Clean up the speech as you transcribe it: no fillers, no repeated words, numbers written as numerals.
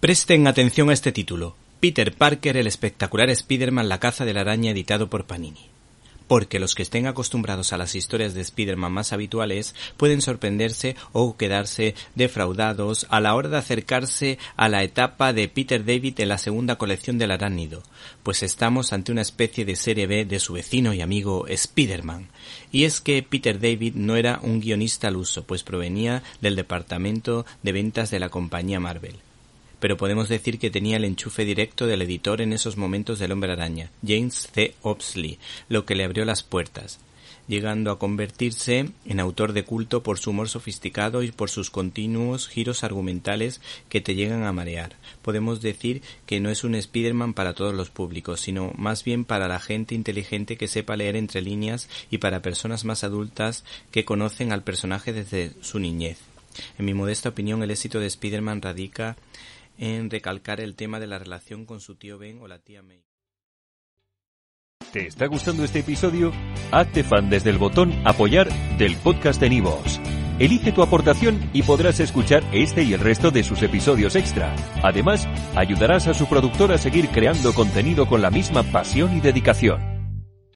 Presten atención a este título: Peter Parker, el espectacular Spider-Man, la caza de la araña, editado por Panini. Porque los que estén acostumbrados a las historias de Spider-Man más habituales pueden sorprenderse o quedarse defraudados a la hora de acercarse a la etapa de Peter David en la segunda colección del Arácnido, pues estamos ante una especie de serie B de su vecino y amigo Spider-Man. Y es que Peter David no era un guionista al uso, pues provenía del departamento de ventas de la compañía Marvel. Pero podemos decir que tenía el enchufe directo del editor en esos momentos del Hombre Araña, James C. Owsley, lo que le abrió las puertas, llegando a convertirse en autor de culto por su humor sofisticado y por sus continuos giros argumentales que te llegan a marear. Podemos decir que no es un Spider-Man para todos los públicos, sino más bien para la gente inteligente que sepa leer entre líneas y para personas más adultas que conocen al personaje desde su niñez. En mi modesta opinión, el éxito de Spider-Man radica en recalcar el tema de la relación con su tío Ben o la tía May. ¿Te está gustando este episodio? Hazte fan desde el botón Apoyar del podcast de Nivos. Elige tu aportación y podrás escuchar este y el resto de sus episodios extra. Además, ayudarás a su productor a seguir creando contenido con la misma pasión y dedicación.